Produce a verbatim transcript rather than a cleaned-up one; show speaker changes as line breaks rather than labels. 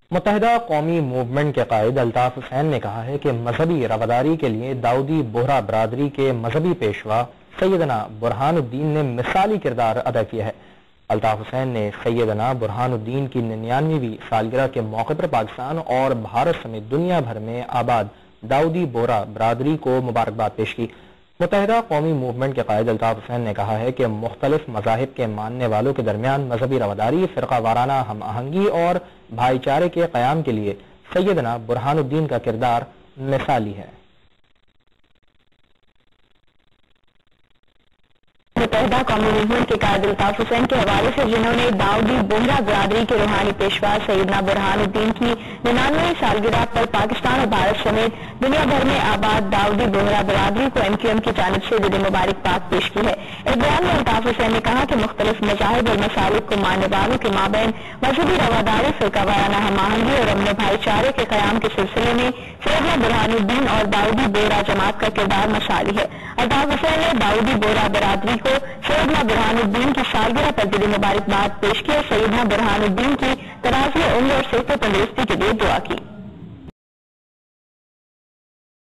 متحدہ قومی موومنٹ کے قائد الطاف حسین نے کہا ہے کہ مذہبی رواداری کے لیے داؤدی بوہرا برادری کے مذہبی پیشوا سیدنا برہان الدین نے مثالی کردار ادا کیا ہے۔ الطاف حسین نے سیدنا برہان الدین کی ننیانویں سالگرہ کے موقع پر پاکستان اور بھارت سمیت دنیا بھر میں آباد داؤدی بوہرا برادری کو مبارکباد پیش کی۔ متحدہ قومی موومنٹ کے قائد الطاف حسین نے کہا ہے کہ مختلف مذاہب کے ماننے والوں کے درمیان مذہبی رواداری، فرقہ وارانہ ہم آہنگی اور بھائی چارے کے قیام کے لیے سیدنا برہان الدین کا کردار مثالی ہے۔
متحدہ قومی موومنٹ کے قائد الطاف حسین کے حوالے سے جنہوں نے داؤدی بوہرا برادری کے روحانی پیشوا سیدنا برہان الدین کی ننانویں سالگرہ پر پاکستان اور بھارت سمیت دنیا بھر میں آباد داؤدی بوہرا برادری کو ایم کیو ایم کی جانب سے دل مبارکباد پیش کی ہے۔ ایک بیان میں الطاف حسین نے کہا کہ مختلف مذاہب اور مسالک کو ماننے والوں کے مابین مذہبی رواداری، فرقہ وارانہ ہم آہنگی اور امن بھائی چارے کے قیام کے سلسلے میں سیدنا برہان الدین اور داؤدی بوہرا جماعت کا کردار مثالی ہے۔ الطاف حسین نے داؤدی بوہرا برادری کو سیدنا برہان الدین کی سالگرہ پر دلی مبارکباد پیش کی اور سیدنا برہان الدین کی دراز عمر اور صحت و تندرستی کے لیے دعا کی۔